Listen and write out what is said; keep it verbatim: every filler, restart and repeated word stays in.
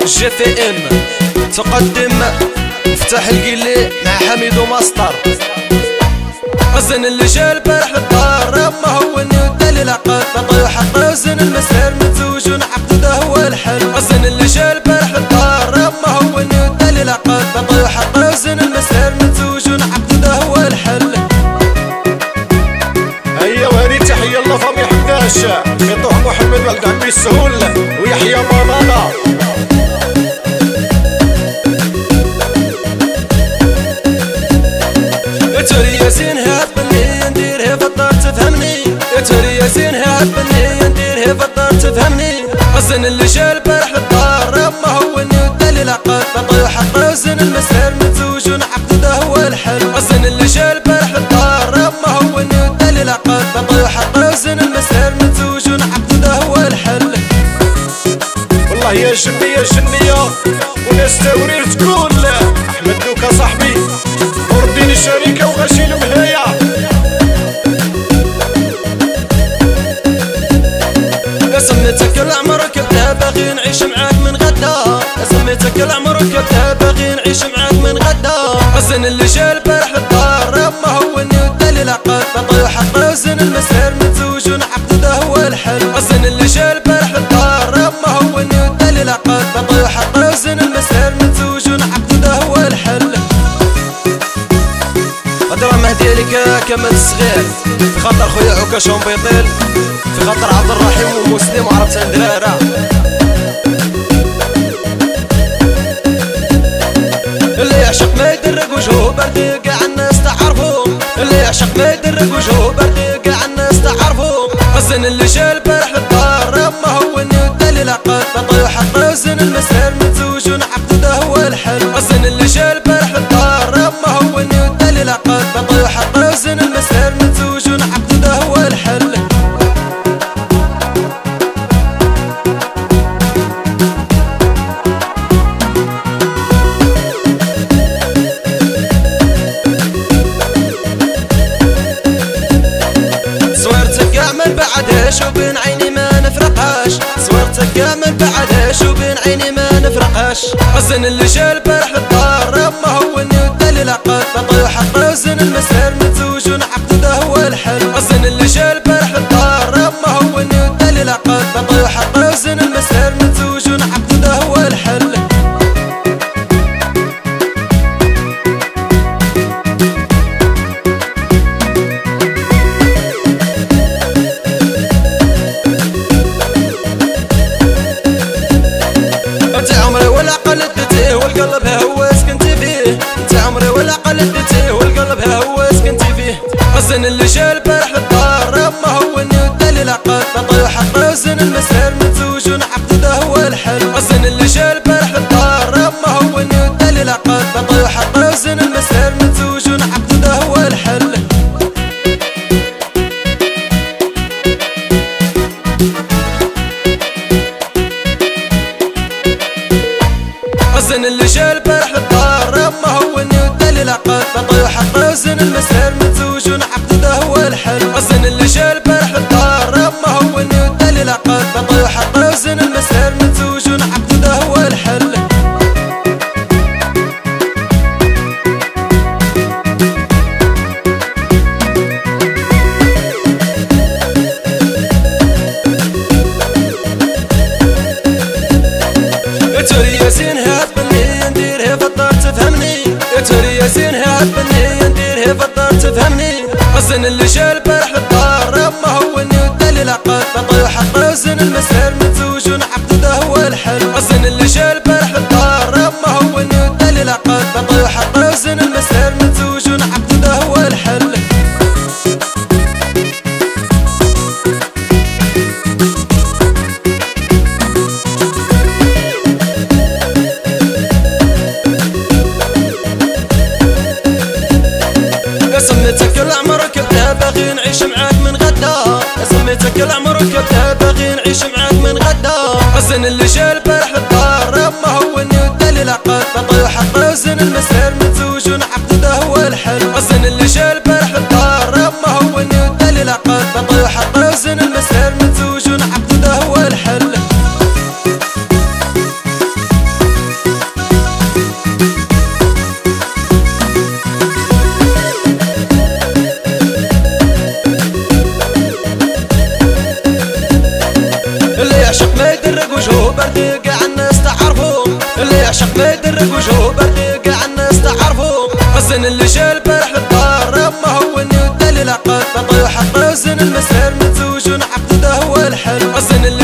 جي في ام تقدم مفتاح القلي مع حميد ومسطر. الزن اللي جا البارح للدار ما هوني والدليل عقد طيح حقه وزن المسار متزوج ونعقد ده هو الحل. الزن اللي جا البارح للدار ما هوني والدليل عقد طيح حقه وزن المسار متزوج ونعقد ده هو الحل. هيا وهذه تحية الله فامي حمداش خطوح محمد ولد عبد السهول ويحيى مانانا. توري ياسين هاد بني نديرها في الدار تفهمني. توري ياسين هاد بني نديرها في الدار تفهمني. الزن اللي جا البارح للدار ما هوني والدليل عقد طيح حقه وزن المسار متزوج ونعقد ده هو الحل. الزن اللي جا البارح للدار ما هوني والدليل عقد طيح حقه وزن المسار متزوج ونعقد ده هو الحل. والله يا جني يا جنية وناس تورير تقول احمد دوكا صاحبي وردين الشركة وغشي المهاية. سميتك العمر كبتها باغي نعيش معاك من غدا. سميتك العمر كبتها باغي نعيش معاك من غدا. الزن اللي جا البارح للدار ما هوني والدليل عقد طيح حقه وزن المسار متزوج ونعقد ده هو الحل. الزن اللي جا البارح للدار ما هوني والدليل عقد طيح حقه وزن المسار متزوج ونعقد ده هو الحل. الدراما ديالك كمال الصغير في خاطر خويا عكاش ومبيطيل في خاطر عبد الرحيم ومسلم وعرفت درارة. اللي يعشق ما يدرك وجهه برد كاع الناس تعرفو. اللي يعشق ما يدرك وجهه برد كاع الناس تعرفو. الزن اللي جا البارح للدار ما هوني والدليل عقد طيح حقه وزن المسار متزوج ونعقد ده هو الحل. الزن اللي جا البارح للدار ما هوني والدليل عقد طيح حقه وزن المسار متزوج ونعقد ده هو الحل. من بعدش وبين عيني ما نفرقهاش. صورتك من بعدش وبين عيني ما نفرقهاش. الزن اللي جا البارح للدار ما هوني والدليل عقد طيح حقه وزن المسار متزوج ونعقد ده هو الحل. الزن اللي جا البارح للدار ما هوني والدليل عقد طيح حقه وزن المسار متزوج ونعقد ده هو الحل. انت عمري ولا قلدتيه والقلب هواس كنت فيه. انت عمري ولا قلدتيه والقلب هواس كنت فيه. الزن اللي جا البارح للدار ما هوني والدليل عقد طيح حقه وزن المسار متزوج ونعقد ده هو الحل. الزن اللي جا البارح للدار ما هوني والدليل عقد طيح حقه وزن المسار متزوج ونعقد ده هو الحل. الزن اللي جا البارح للدار ما هوني والدليل عقد طيح حقه وزن المسار متزوج ونعقد ده هو الحل. الزن اللي جا البارح للدار ما هوني والدليل عقد طيح حقه وزن المسار متزوج ونعقد ده هو الحل. توري ياسين هاد بني نديرها في الدار تفهمني. توري ياسين هاد بني نديرها في الدار تفهمني. الزن اللي جا البارح للدار ما هوني والدليل عقد طيح حقه وزن المسار متزوج ونعقد ده هو الحل. الزن اللي جا البارح للدار ما هوني والدليل عقد طيح حقه وزن المسار متزوج ونعقد ده هو الحل. سميتك العمر كبتها باغي نعيش معاك من غدا. سميتك العمر كبتها باغي نعيش معاك من غدا. الزن اللي جا البارح للدار ما هوني والدليل عقد طيح حقه وزن المسار متزوج ونعقد ده هو الحل. الزن اللي جا البارح للدار ما هوني والدليل عقد طيح حقه وزن المسار متزوج ونعقد ده هو الحل. يعشق ما يدرك وجهه برد قاع الناس تعرفو، اللي يعشق ما يدرك وجهه برد قاع الناس تعرفو. الزن اللي جا البارح للدار يما هوني والدليل عقد، طيح حقه وزن المسار متزوج ونعقد هو الحل. الزن اللي